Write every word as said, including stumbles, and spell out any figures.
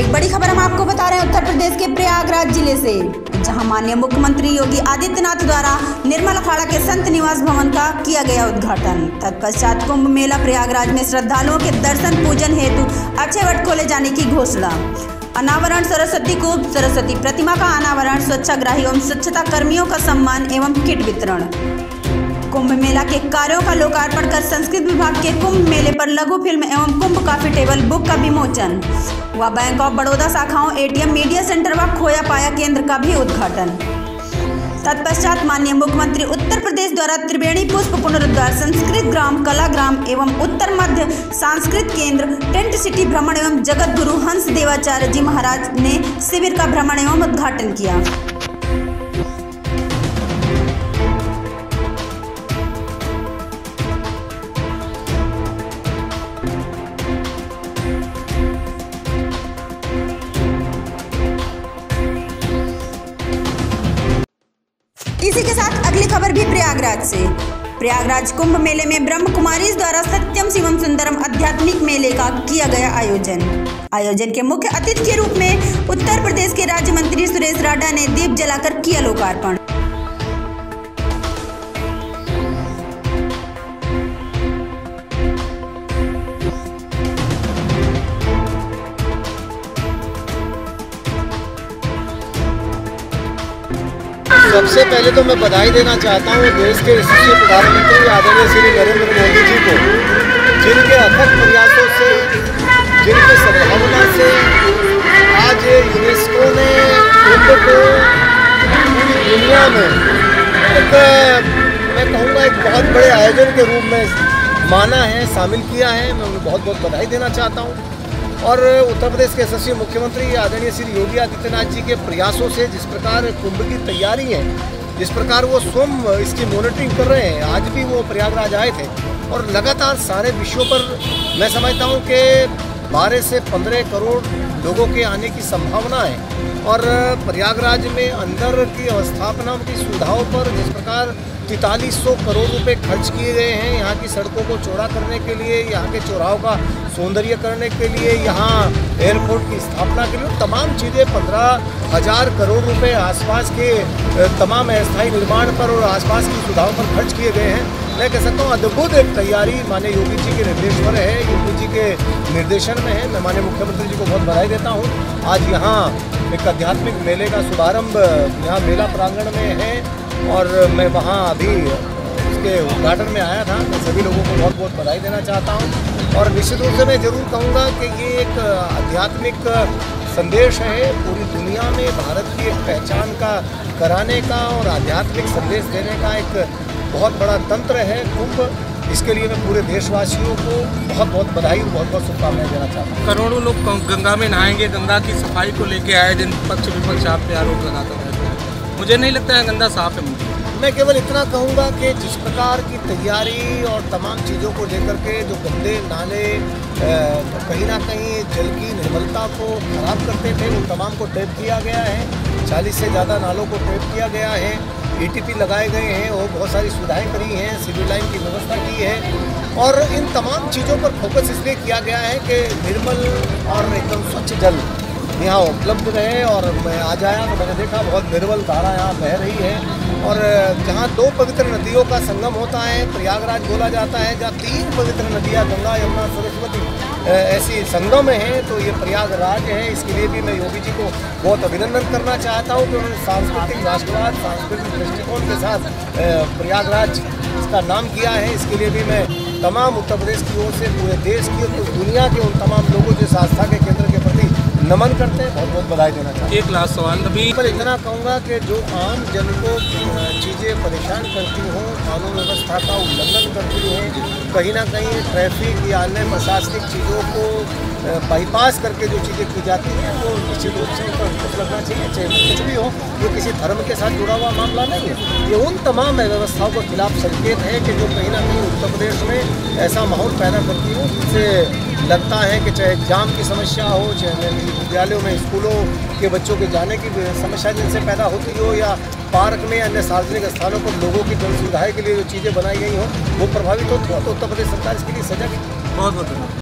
एक बड़ी खबर हम आपको बता रहे हैं उत्तर प्रदेश के प्रयागराज जिले से, जहां माननीय मुख्यमंत्री योगी आदित्यनाथ द्वारा निर्मल अखाड़ा के संत निवास भवन का किया गया उद्घाटन। तत्पश्चात कुंभ मेला प्रयागराज में श्रद्धालुओं के दर्शन पूजन हेतु अक्षय वट खोले जाने की घोषणा। अनावरण सरस्वती कूप, सरस्वती प्रतिमा का अनावरण, स्वच्छाग्रही एवं स्वच्छता कर्मियों का सम्मान एवं किट वितरण। कुंभ मेला के कार्यों का लोकार्पण कर संस्कृत विभाग के कुंभ मेले पर लघु फिल्म एवं कुंभ काफी टेबल बुक का विमोचन व बैंक ऑफ बड़ौदा शाखाओं, एटीएम, मीडिया सेंटर व खोया पाया केंद्र का भी उद्घाटन। तत्पश्चात माननीय मुख्यमंत्री उत्तर प्रदेश द्वारा त्रिवेणी पुष्प पुनरुद्धार, संस्कृत ग्राम, कला ग्राम एवं उत्तर मध्य सांस्कृतिक केंद्र, टेंट सिटी भ्रमण एवं जगत गुरु हंस देवाचार्य जी महाराज ने शिविर का भ्रमण एवं उद्घाटन किया। इसी के साथ अगली खबर भी प्रयागराज से। प्रयागराज कुंभ मेले में ब्रह्म कुमारीज द्वारा सत्यम शिवम सुंदरम आध्यात्मिक मेले का किया गया आयोजन। आयोजन के मुख्य अतिथि के रूप में उत्तर प्रदेश के राज्य मंत्री सुरेश राडा ने दीप जलाकर किया लोकार्पण। सबसे पहले तो मैं बधाई देना चाहता हूँ देश के यशस्वी प्रधानमंत्री आदरणीय श्री नरेंद्र मोदी जी को, जिनके अथक प्रयासों से, जिनकी सद्भावना से आज यूनेस्को ने कुंभ को पूरी दुनिया में एक, मैं कहूँगा एक बहुत बड़े आयोजन के रूप में माना है, शामिल किया है। मैं उन्हें बहुत बहुत बधाई देना चाहता हूँ। और उत्तर प्रदेश के यशस्वी मुख्यमंत्री आदरणीय श्री योगी आदित्यनाथ जी के प्रयासों से जिस प्रकार कुंभ की तैयारी है, जिस प्रकार वो स्वयं इसकी मॉनिटरिंग कर रहे हैं, आज भी वो प्रयागराज आए थे और लगातार सारे विषयों पर मैं समझता हूँ कि बारह से पंद्रह करोड़ लोगों के आने की संभावना है। और प्रयागराज में अंदर की अवस्थापना की सुविधाओं पर जिस प्रकार तैंतालीस सौ करोड़ रुपए खर्च किए गए हैं, यहाँ की सड़कों को चौड़ा करने के लिए, यहाँ के चौराहों का सौंदर्य करने के लिए, यहाँ एयरपोर्ट की स्थापना के लिए, तमाम चीज़ें पंद्रह हजार करोड़ रुपए आसपास के तमाम अस्थायी निर्माण पर और आसपास की सुविधाओं पर खर्च किए गए हैं। मैं कह सकता हूँ अद्भुत एक तैयारी माननीय योगी जी के निर्देश पर है, योगी जी के निर्देशन में है। मैं माननीय मुख्यमंत्री जी को बहुत बधाई देता हूँ। आज यहाँ एक आध्यात्मिक मेले का शुभारंभ यहाँ मेला प्रांगण में है और मैं वहाँ अभी उसके उद्घाटन में आया था। मैं सभी लोगों को बहुत बहुत बधाई देना चाहता हूँ और निश्चित रूप से मैं ज़रूर कहूँगा कि ये एक आध्यात्मिक संदेश है पूरी दुनिया में, भारत की एक पहचान का कराने का और आध्यात्मिक संदेश देने का एक बहुत बड़ा तंत्र है कुंभ। इसके लिए मैं पूरे देशवासियों को बहुत बहुत बधाई और बहुत बहुत शुभकामनाएं देना चाहता हूँ। करोड़ों लोग गंगा में नहाएंगे, गंगा की सफाई को लेके आए दिन पक्ष विपक्ष आप पे आरोप लगाता रहता है। मुझे नहीं लगता है गंगा साफ है। मुझे मैं केवल इतना कहूँगा कि जिस प्रकार की तैयारी और तमाम चीज़ों को लेकर के जो गंदे नाले कहीं ना कहीं जल की निर्मलता को खराब करते थे, उन तमाम को टेप किया गया है। चालीस से ज़्यादा नालों को टेप किया गया है, ईटीपी लगाए गए हैं और बहुत सारी सुविधाएं करी हैं, सिविल लाइन की व्यवस्था की है। और इन तमाम चीज़ों पर फोकस इसलिए किया गया है कि निर्मल और एकदम स्वच्छ जल यहाँ उपलब्ध रहे। और मैं आज आया तो मैंने देखा बहुत निर्मल धारा यहाँ बह रही है और जहाँ दो पवित्र नदियों का संगम होता है, प्रयागराज बोला जाता है, जहाँ तीन पवित्र नदियाँ गंगा, यमुना, सरस्वती ऐसी संगम है, तो ये प्रयागराज है। इसके लिए भी मैं योगी जी को बहुत अभिनंदन करना चाहता हूँ कि उन्होंने सांस्कृतिक राष्ट्रवाद, सांस्कृतिक दृष्टिकोण के साथ प्रयागराज इसका नाम किया है। इसके लिए भी मैं तमाम उत्तर प्रदेश की ओर से, पूरे देश की और दुनिया के उन तमाम लोगों जो आस्था के केंद्र के प्रति नमन करते हैं, बहुत बहुत बधाई देना चाहता हूँ। एक लास्ट सवाल अभी पर इतना कहूँगा कि जो आम जन को चीज़ें परेशान करती हों, कानून व्यवस्था का उल्लंघन करती हैं, कहीं ना कहीं ट्रैफिक या अन्य प्रशासनिक चीज़ों को बाईपास करके जो चीज़ें की जाती हैं, वो निश्चित रूप से उनको अंकुश लगना चाहिए। चाहे कुछ भी हो, ये किसी धर्म के साथ जुड़ा हुआ मामला नहीं है। ये उन तमाम व्यवस्थाओं के खिलाफ संकेत है कि जो कहीं ना कहीं उत्तर प्रदेश में ऐसा माहौल पैदा करती हो जिससे लगता है कि चाहे एग्जाम की समस्या हो, चाहे विद्यालयों में स्कूलों के बच्चों के जाने की समस्या जिनसे पैदा होती हो, या पार्क में अन्य सार्वजनिक स्थानों पर लोगों की जन सुविधाएं के लिए जो चीज़ें बनाई गई हो वो प्रभावित होती हो, तो उत्तर प्रदेश सरकार इसके लिए सजग है। बहुत बहुत